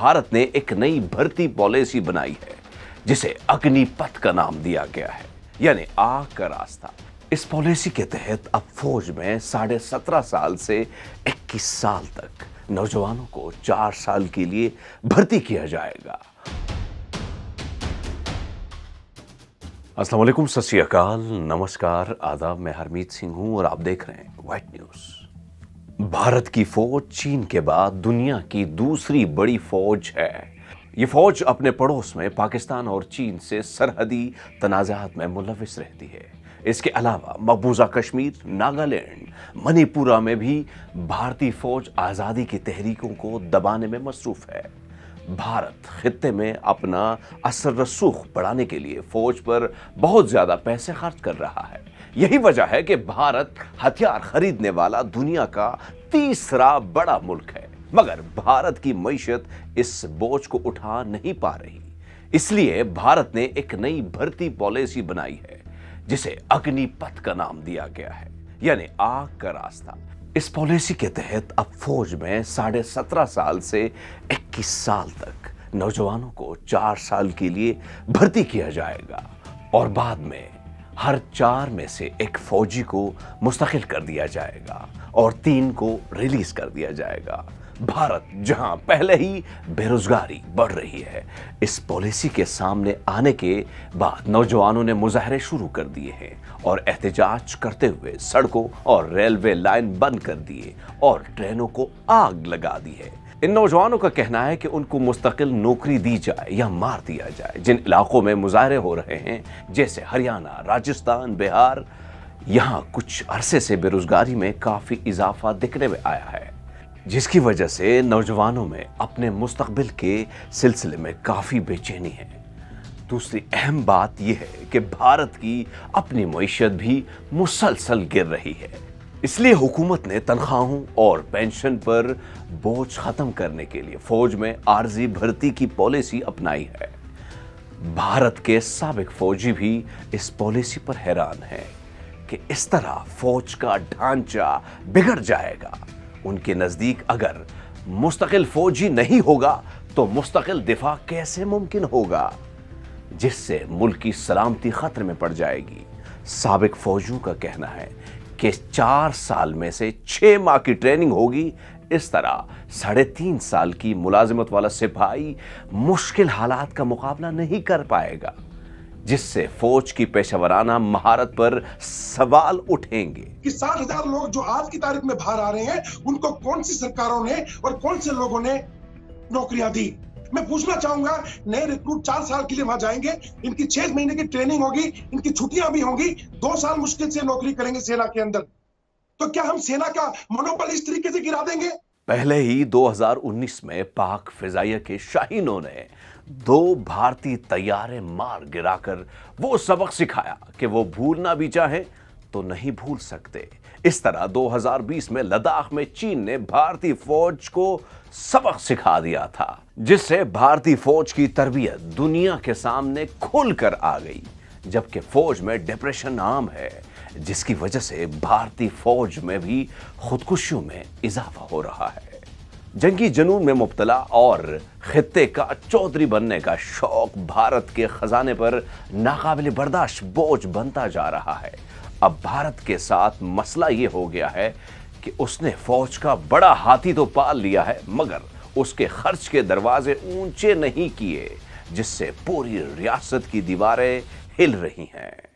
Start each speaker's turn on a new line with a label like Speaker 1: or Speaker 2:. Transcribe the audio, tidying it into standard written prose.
Speaker 1: भारत ने एक नई भर्ती पॉलिसी बनाई है जिसे अग्निपथ का नाम दिया गया है, यानी आग का रास्ता। इस पॉलिसी के तहत अब फौज में 17.5 साल से 21 साल तक नौजवानों को 4 साल के लिए भर्ती किया जाएगा। अस्सलाम वालेकुम, सत श्री अकाल, नमस्कार, आदाब। मैं हरमीत सिंह हूं और आप देख रहे हैं वाइट न्यूज। भारत की फौज चीन के बाद दुनिया की दूसरी बड़ी फौज है। ये फौज अपने पड़ोस में पाकिस्तान और चीन से सरहदी तनाज़ात में मुलविस रहती है। इसके अलावा मकबूजा कश्मीर, नागालैंड, मणिपुरा में भी भारतीय फौज आज़ादी की तहरीकों को दबाने में मसरूफ है। भारत खित्ते में अपना असर रसूख बढ़ाने के लिए फौज पर बहुत ज्यादा पैसे खर्च कर रहा है। यही वजह है कि भारत हथियार खरीदने वाला दुनिया का तीसरा बड़ा मुल्क है, मगर भारत की मईशत इस बोझ को उठा नहीं पा रही। इसलिए भारत ने एक नई भर्ती पॉलिसी बनाई है जिसे अग्निपथ का नाम दिया गया है, यानी आग का रास्ता। इस पॉलिसी के तहत अब फौज में 17.5 साल से 21 साल तक नौजवानों को 4 साल के लिए भर्ती किया जाएगा और बाद में हर 4 में से एक फौजी को मुस्तकिल कर दिया जाएगा और 3 को रिलीज कर दिया जाएगा। भारत जहां पहले ही बेरोजगारी बढ़ रही है, इस पॉलिसी के सामने आने के बाद नौजवानों ने मुजाहरे शुरू कर दिए हैं और एहतजाज करते हुए सड़कों और रेलवे लाइन बंद कर दिए और ट्रेनों को आग लगा दी है। इन नौजवानों का कहना है कि उनको मुस्तकिल नौकरी दी जाए या मार दिया जाए। जिन इलाकों में मुजाहरे हो रहे हैं जैसे हरियाणा, राजस्थान, बिहार, यहां कुछ अरसे से बेरोजगारी में काफी इजाफा दिखने में आया है, जिसकी वजह से नौजवानों में अपने मुस्तकबिल के सिलसिले में काफी बेचैनी है। दूसरी अहम बात यह है कि भारत की अपनी मईशत भी मुसलसल गिर रही है। इसलिए हुकूमत ने तनख्वाहों और पेंशन पर बोझ खत्म करने के लिए फौज में आर्जी भर्ती की पॉलिसी अपनाई है। भारत के साबिक फौजी भी इस पॉलिसी पर हैरान हैं कि इस तरह फौज का ढांचा बिगड़ जाएगा। उनके नजदीक अगर मुस्तकिल फौजी नहीं होगा तो मुस्तकिल दिफा कैसे मुमकिन होगा, जिससे मुल्क की सलामती खतरे में पड़ जाएगी। साबिक फौजियों का कहना है कि 4 साल में से 6 माह की ट्रेनिंग होगी। इस तरह 3.5 साल की मुलाजिमत वाला सिपाही मुश्किल हालात का मुकाबला नहीं कर पाएगा, जिससे फौज की पेशेवराना महारत पर सवाल उठेंगे
Speaker 2: कि 60,000 लोग जो आज की तारीख में बाहर आ रहे हैं, उनको कौन सी सरकारों ने और कौन से लोगों ने नौकरियां दी। मैं पूछना चाहूंगा, नए रिक्रूट 4 साल के लिए वहां जाएंगे, इनकी 6 महीने की ट्रेनिंग होगी, इनकी छुट्टियां भी होंगी, 2 साल मुश्किल से नौकरी करेंगे सेना के अंदर। तो क्या हम सेना का मनोबल इस तरीके से गिरा देंगे?
Speaker 1: पहले ही 2019 में पाक फिजाइया के शाहीनों ने 2 भारतीय तैयारे मार गिराकर वो सबक सिखाया कि वो भूलना भी चाहे तो नहीं भूल सकते। इस तरह 2020 में लद्दाख में चीन ने भारतीय फौज को सबक सिखा दिया था, जिससे भारतीय फौज की तरबियत दुनिया के सामने खुलकर आ गई। जबकि फौज में डिप्रेशन आम है, जिसकी वजह से भारतीय फौज में भी खुदकुशियों में इजाफा हो रहा है। जंगी जुनून में मुब्तला और खित्ते का चौधरी बनने का शौक भारत के खजाने पर नाकाबिल बर्दाश्त बोझ बनता जा रहा है। अब भारत के साथ मसला ये हो गया है कि उसने फौज का बड़ा हाथी तो पाल लिया है, मगर उसके खर्च के दरवाजे ऊंचे नहीं किए, जिससे पूरी रियासत की दीवारें हिल रही हैं।